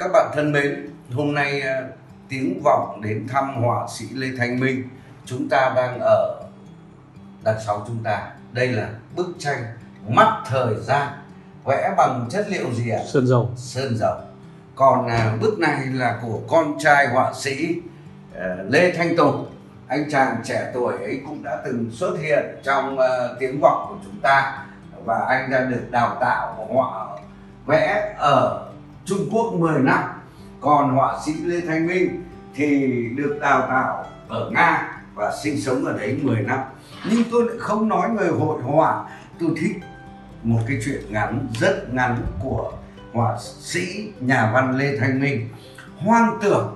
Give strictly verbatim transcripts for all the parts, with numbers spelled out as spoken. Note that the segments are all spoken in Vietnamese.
Các bạn thân mến, hôm nay tiếng vọng đến thăm họa sĩ Lê Thanh Minh. Chúng ta đang ở đằng sau chúng ta. Đây là bức tranh Mắt Thời Gian, vẽ bằng chất liệu gì ạ? Sơn dầu. Sơn dầu. Còn à, bức này là của con trai họa sĩ à, Lê Thanh Tùng. Anh chàng trẻ tuổi ấy cũng đã từng xuất hiện trong uh, tiếng vọng của chúng ta, và anh đã được đào tạo họa vẽ ở Trung Quốc mười năm. Còn họa sĩ Lê Thanh Minh thì được đào tạo ở Nga và sinh sống ở đấy mười năm. Nhưng tôi lại không nói về hội họa, tôi thích một cái chuyện ngắn rất ngắn của họa sĩ nhà văn Lê Thanh Minh. Hoang tưởng.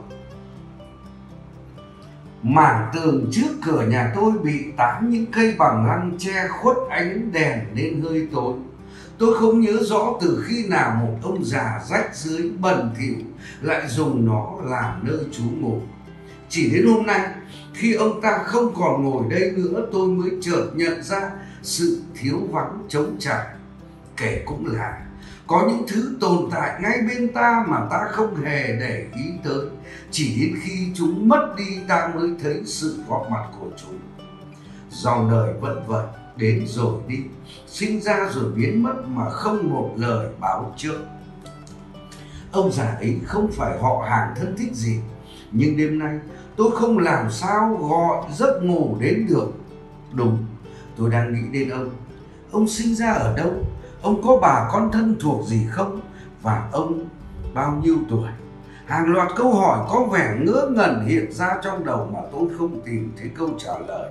Mảng tường trước cửa nhà tôi bị tán những cây bằng lăng che khuất ánh đèn nên hơi tối. Tôi không nhớ rõ từ khi nào một ông già rách rưới bẩn thỉu lại dùng nó làm nơi trú ngụ. Chỉ đến hôm nay, khi ông ta không còn ngồi đây nữa, tôi mới chợt nhận ra sự thiếu vắng trống trải. Kể cũng là có những thứ tồn tại ngay bên ta mà ta không hề để ý tới. Chỉ đến khi chúng mất đi ta mới thấy sự góp mặt của chúng. Dòng đời vận vẩn, đến rồi đi, sinh ra rồi biến mất mà không một lời báo trước. Ông già ấy không phải họ hàng thân thích gì, nhưng đêm nay tôi không làm sao gọi giấc ngủ đến được. Đúng, tôi đang nghĩ đến ông. Ông sinh ra ở đâu? Ông có bà con thân thuộc gì không? Và ông bao nhiêu tuổi? Hàng loạt câu hỏi có vẻ ngớ ngẩn hiện ra trong đầu mà tôi không tìm thấy câu trả lời.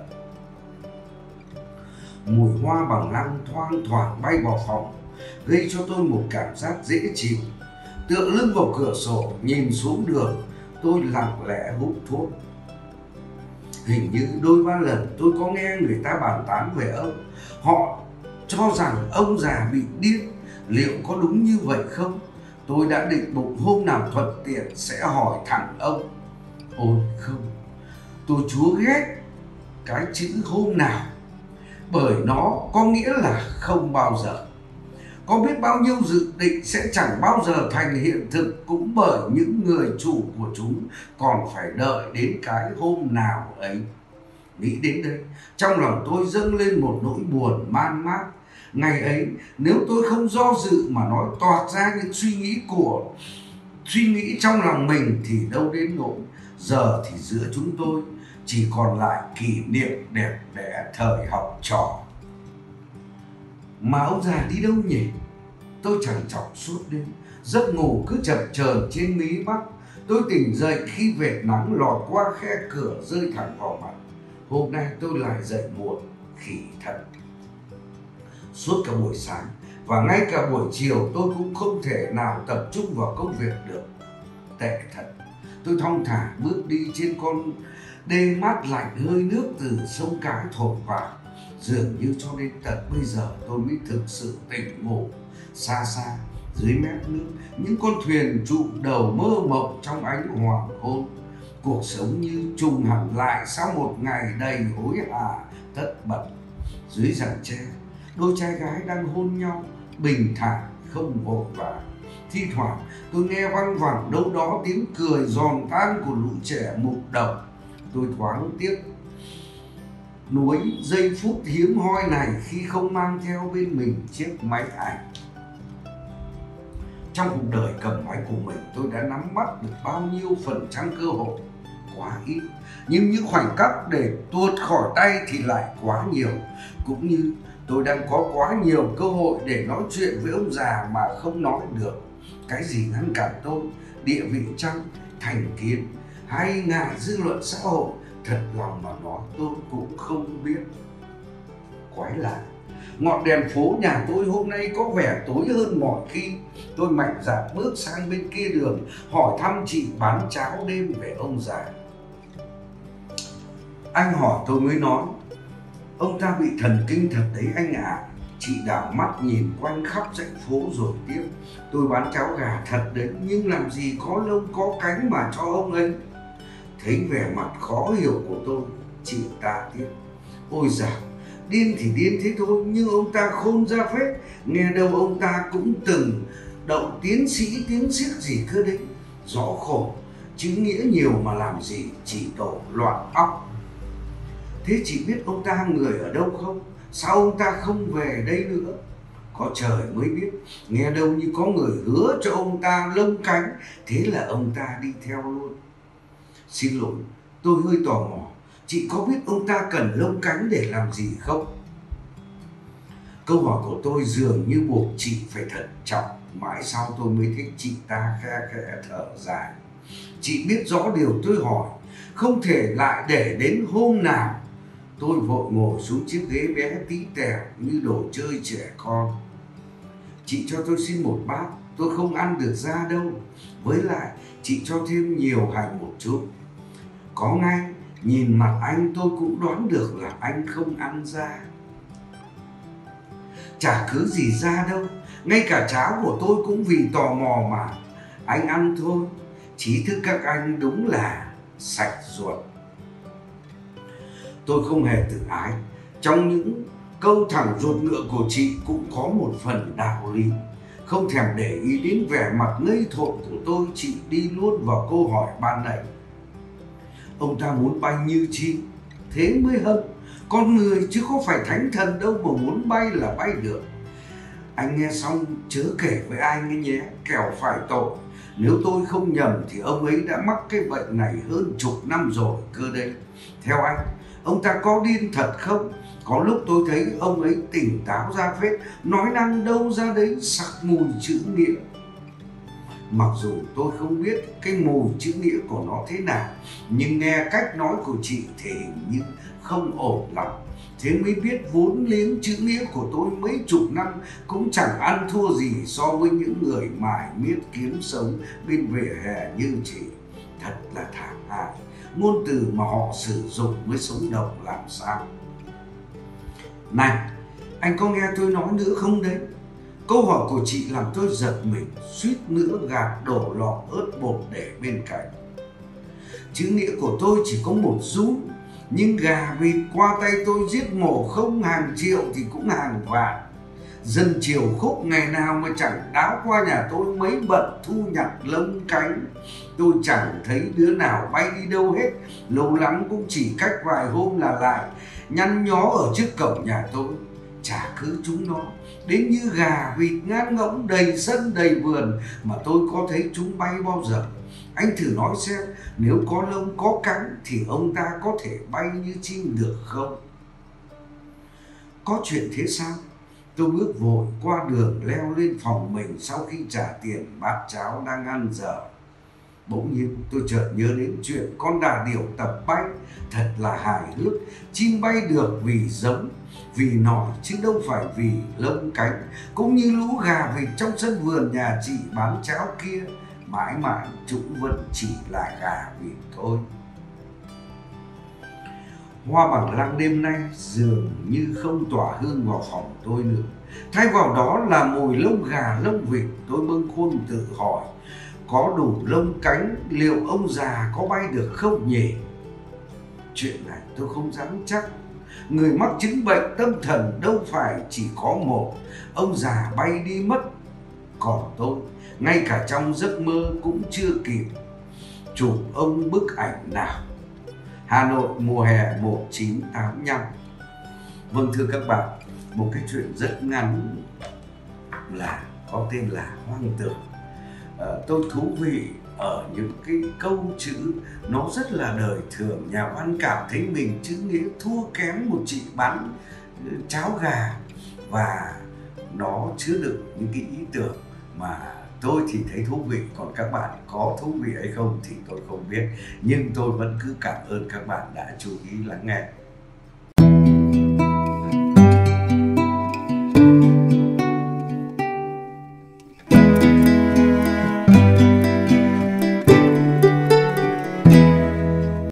Mùi hoa bằng lăng thoang thoảng bay vào phòng, gây cho tôi một cảm giác dễ chịu. Tựa lưng vào cửa sổ, nhìn xuống đường, tôi lặng lẽ hút thuốc. Hình như đôi ba lần tôi có nghe người ta bàn tán về ông. Họ cho rằng ông già bị điên. Liệu có đúng như vậy không? Tôi đã định bụng hôm nào thuận tiện sẽ hỏi thẳng ông. Ôi không, tôi chúa ghét cái chữ hôm nào, bởi nó có nghĩa là không bao giờ. Có biết bao nhiêu dự định sẽ chẳng bao giờ thành hiện thực, cũng bởi những người chủ của chúng còn phải đợi đến cái hôm nào ấy. Nghĩ đến đây, trong lòng tôi dâng lên một nỗi buồn man mác. Ngày ấy, nếu tôi không do dự mà nói toạc ra những suy nghĩ của suy nghĩ trong lòng mình thì đâu đến nỗi. Giờ thì giữa chúng tôi chỉ còn lại kỷ niệm đẹp đẽ thời học trò. Mà ông già đi đâu nhỉ? Tôi chẳng chọc suốt đêm, giấc ngủ cứ chập chờn trên mí mắt. Tôi tỉnh dậy khi vệt nắng lọt qua khe cửa rơi thẳng vào mặt. Hôm nay tôi lại dậy muộn, khỉ thật. Suốt cả buổi sáng và ngay cả buổi chiều tôi cũng không thể nào tập trung vào công việc được. Tệ thật. Tôi thong thả bước đi trên con đê mát lạnh, hơi nước từ sông Cái thổi vào. Dường như cho đến tận bây giờ tôi mới thực sự tỉnh ngủ. Xa xa dưới mép nước, những con thuyền trụ đầu mơ mộng trong ánh hoàng hôn. Cuộc sống như trùng hẳn lại sau một ngày đầy hối hả tất bật. Dưới rặng tre, đôi trai gái đang hôn nhau bình thản không vội vã. Thi thoảng tôi nghe văng vẳng đâu đó tiếng cười giòn tan của lũ trẻ mục đồng. Tôi thoáng tiếc nuối giây phút hiếm hoi này khi không mang theo bên mình chiếc máy ảnh. Trong cuộc đời cầm máy của mình, tôi đã nắm bắt được bao nhiêu phần trăm cơ hội? Quá ít. Nhưng những khoảnh khắc để tuột khỏi tay thì lại quá nhiều. Cũng như tôi đang có quá nhiều cơ hội để nói chuyện với ông già mà không nói được. Cái gì ngăn cản tôi? Địa vị chăng? Thành kiến? Hay ngại dư luận xã hội? Thật lòng mà nói tôi cũng không biết. Quái lạ, ngọn đèn phố nhà tôi hôm nay có vẻ tối hơn mọi khi. Tôi mạnh dạn bước sang bên kia đường, hỏi thăm chị bán cháo đêm về ông già. Anh hỏi tôi mới nói, ông ta bị thần kinh thật đấy anh ạ. À. Chị đảo mắt nhìn quanh khắp dãy phố rồi tiếp, tôi bán cháo gà thật đấy, nhưng làm gì có lông có cánh mà cho ông ấy. Thấy vẻ mặt khó hiểu của tôi, chị ta tiếp, ôi dào, điên thì điên thế thôi, nhưng ông ta khôn ra phết. Nghe đâu ông ta cũng từng đậu tiến sĩ tiến sĩ gì cơ đấy. rõ khổ, chữ nghĩa nhiều mà làm gì, chỉ đổ loạn óc. Thế chị biết ông ta người ở đâu không? Sao ông ta không về đây nữa? Có trời mới biết, nghe đâu như có người hứa cho ông ta lông cánh, thế là ông ta đi theo luôn. Xin lỗi, tôi hơi tò mò, chị có biết ông ta cần lông cánh để làm gì không? Câu hỏi của tôi dường như buộc chị phải thận trọng, mãi sau tôi mới thấy chị ta khe khẽ thở dài. Chị biết rõ điều tôi hỏi, không thể lại để đến hôm nào. Tôi vội ngồi xuống chiếc ghế bé tí tẹo như đồ chơi trẻ con. Chị cho tôi xin một bát, tôi không ăn được ra đâu. Với lại, chị cho thêm nhiều hành một chút. Có ngay, nhìn mặt anh tôi cũng đoán được là anh không ăn ra. Chả cứ gì ra đâu, ngay cả cháo của tôi cũng vì tò mò mà. Anh ăn thôi, trí thức các anh đúng là sạch ruột. Tôi không hề tự ái, trong những câu thẳng ruột ngựa của chị cũng có một phần đạo lý. Không thèm để ý đến vẻ mặt ngây thộn của tôi, chị đi luôn vào câu hỏi ban nãy. Ông ta muốn bay như chim, thế mới hâm. Con người chứ không phải thánh thần đâu mà muốn bay là bay được. Anh nghe xong chớ kể với ai nghe nhé, kẻo phải tội. Nếu tôi không nhầm thì ông ấy đã mắc cái bệnh này hơn chục năm rồi cơ đấy. Theo anh, ông ta có điên thật không? Có lúc tôi thấy ông ấy tỉnh táo ra phết, nói năng đâu ra đấy sặc mùi chữ nghĩa. Mặc dù tôi không biết cái mùi chữ nghĩa của nó thế nào, nhưng nghe cách nói của chị thì hình như không ổn lắm. Thế mới biết vốn liếng chữ nghĩa của tôi mấy chục năm cũng chẳng ăn thua gì so với những người mải miết kiếm sống bên vỉa hè như chị. Thật là thảm hại, ngôn từ mà họ sử dụng mới sống động làm sao. Này, anh có nghe tôi nói nữa không đấy? Câu hỏi của chị làm tôi giật mình, suýt nữa gạt đổ lọ ớt bột để bên cạnh. Chữ nghĩa của tôi chỉ có một xu, nhưng gà vịt qua tay tôi giết mổ không hàng triệu thì cũng hàng vạn. Dân triều khúc ngày nào mà chẳng đáo qua nhà tôi mấy bận thu nhặt lông cánh. Tôi chẳng thấy đứa nào bay đi đâu hết, lâu lắm cũng chỉ cách vài hôm là lại nhăn nhó ở trước cổng nhà tôi. Chả cứ chúng nó đến như gà vịt ngang ngỗng đầy sân đầy vườn mà tôi có thấy chúng bay bao giờ. Anh thử nói xem, nếu có lông có cánh thì ông ta có thể bay như chim được không? Có chuyện thế sao? Tôi bước vội qua đường leo lên phòng mình sau khi trả tiền bát cháo đang ăn dở. Bỗng nhiên tôi chợt nhớ đến chuyện con đà điểu tập bay. Thật là hài hước, chim bay được vì giống, vì nòi chứ đâu phải vì lông cánh. Cũng như lũ gà vịt trong sân vườn nhà chị bán cháo kia, mãi mãi chúng vẫn chỉ là gà vịt thôi. Hoa bằng lăng đêm nay dường như không tỏa hương vào phòng tôi nữa. Thay vào đó là mùi lông gà lông vịt. Tôi bâng khuâng tự hỏi, có đủ lông cánh liệu ông già có bay được không nhỉ? Chuyện này tôi không dám chắc. Người mắc chứng bệnh tâm thần đâu phải chỉ có một. Ông già bay đi mất, còn tôi ngay cả trong giấc mơ cũng chưa kịp chụp ông bức ảnh nào. Hà Nội mùa hè một nghìn chín trăm tám mươi lăm. Vâng thưa các bạn, một cái chuyện rất ngắn là có tên là Hoang Tưởng. À, tôi thú vị ở những cái câu chữ nó rất là đời thường. Nhà văn cảm thấy mình chữ nghĩa thua kém một chị bán cháo gà, và nó chứa đựng những cái ý tưởng mà tôi thì thấy thú vị, còn các bạn có thú vị hay không thì tôi không biết, nhưng tôi vẫn cứ cảm ơn các bạn đã chú ý lắng nghe.